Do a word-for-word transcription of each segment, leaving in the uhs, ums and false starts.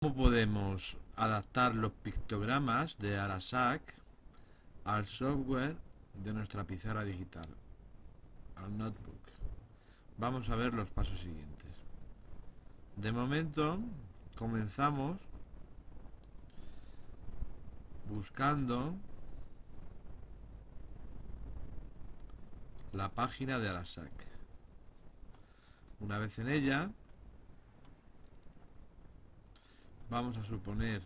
Podemos adaptar los pictogramas de Arasac al software de nuestra pizarra digital, al notebook. Vamos a ver los pasos siguientes. De momento, comenzamos buscando la página de Arasac. Una vez en ella, vamos a suponer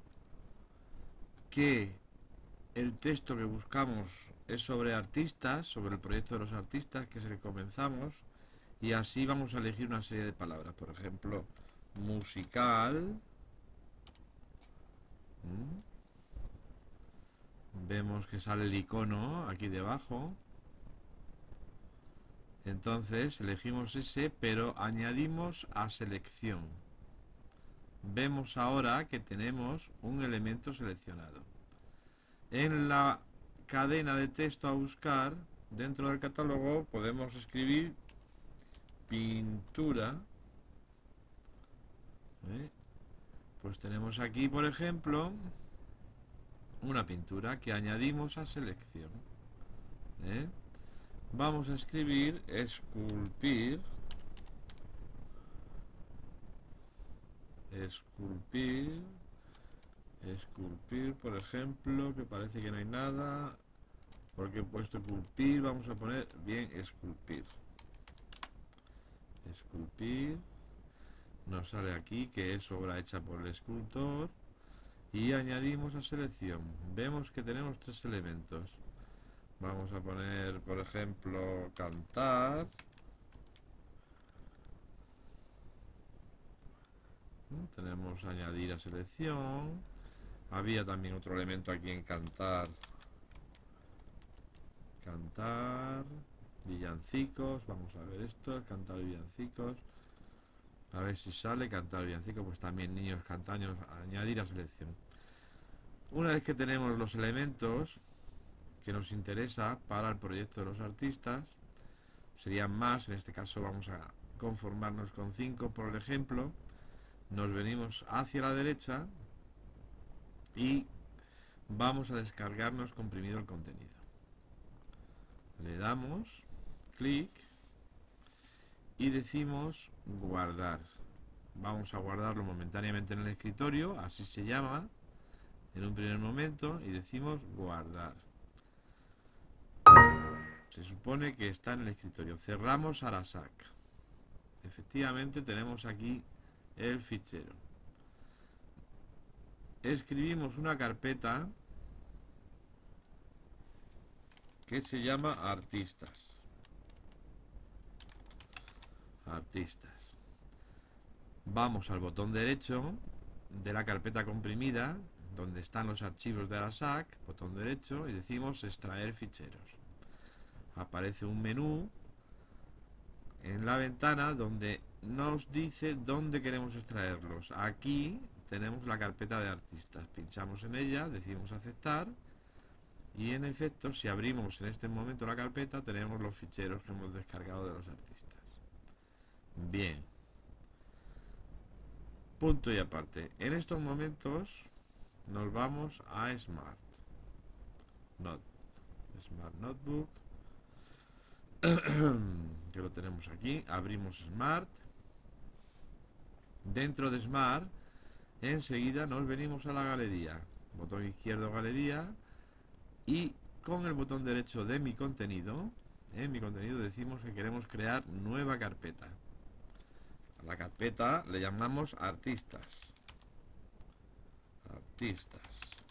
que el texto que buscamos es sobre artistas, sobre el proyecto de los artistas, que es el que comenzamos, y así vamos a elegir una serie de palabras. Por ejemplo, musical. ¿Mm? Vemos que sale el icono aquí debajo. Entonces elegimos ese, pero añadimos a selección. Vemos ahora que tenemos un elemento seleccionado. En la cadena de texto a buscar, dentro del catálogo, podemos escribir pintura. ¿Eh? Pues tenemos aquí, por ejemplo, una pintura que añadimos a selección. ¿Eh? Vamos a escribir esculpir. Esculpir. Esculpir, por ejemplo, que parece que no hay nada. Porque he puesto esculpir, vamos a poner bien esculpir. Esculpir. Nos sale aquí que es obra hecha por el escultor. Y añadimos a selección. Vemos que tenemos tres elementos. Vamos a poner, por ejemplo, cantar. Tenemos añadir a selección. Había también otro elemento aquí en cantar. Cantar. Villancicos. Vamos a ver esto. Cantar villancicos. A ver si sale cantar villancicos. Pues también niños cantaños. Añadir a selección. Una vez que tenemos los elementos que nos interesa para el proyecto de los artistas, serían más, en este caso vamos a conformarnos con cinco por ejemplo. Nos venimos hacia la derecha y vamos a descargarnos comprimido el contenido. Le damos clic y decimos guardar. Vamos a guardarlo momentáneamente en el escritorio, así se llama en un primer momento, y decimos guardar. Se supone que está en el escritorio. Cerramos Arasac. Efectivamente tenemos aquí el fichero. Escribimos una carpeta que se llama artistas. Artistas. Vamos al botón derecho de la carpeta comprimida, donde están los archivos de Arasac, botón derecho, y decimos extraer ficheros. Aparece un menú en la ventana donde nos dice dónde queremos extraerlos. Aquí tenemos la carpeta de artistas. Pinchamos en ella, decimos aceptar, y en efecto, si abrimos en este momento la carpeta, tenemos los ficheros que hemos descargado de los artistas. Bien. Punto y aparte. En estos momentos nos vamos a Smart Not Smart Notebook, que lo tenemos aquí. Abrimos Smart. Dentro de Smart, enseguida nos venimos a la galería. Botón izquierdo galería, y con el botón derecho de mi contenido, en mi contenido decimos que queremos crear nueva carpeta. A la carpeta le llamamos artistas. Artistas.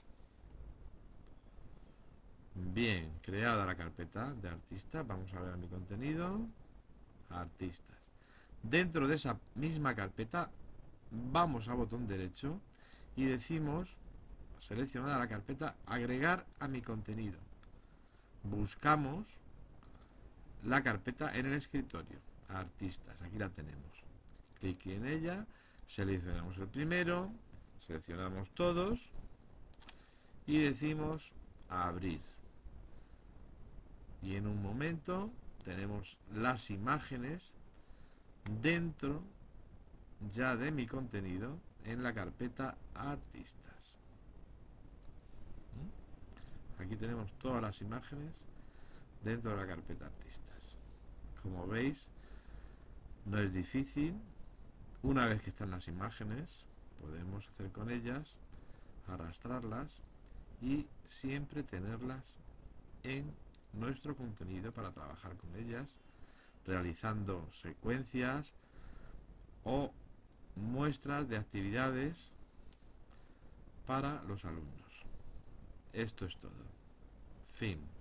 Bien, creada la carpeta de artistas, vamos a ver mi contenido. Artistas. Dentro de esa misma carpeta vamos a botón derecho y decimos, seleccionada la carpeta, agregar a mi contenido. Buscamos la carpeta en el escritorio, artistas, aquí la tenemos. Clic en ella, seleccionamos el primero, seleccionamos todos y decimos abrir. Y en un momento tenemos las imágenes dentro ya de mi contenido, en la carpeta artistas. ¿Mm? Aquí tenemos todas las imágenes dentro de la carpeta artistas. Como veis, no es difícil. Una vez que están las imágenes, podemos hacer con ellas, arrastrarlas y siempre tenerlas en nuestro contenido para trabajar con ellas, realizando secuencias o muestras de actividades para los alumnos. Esto es todo. Fin.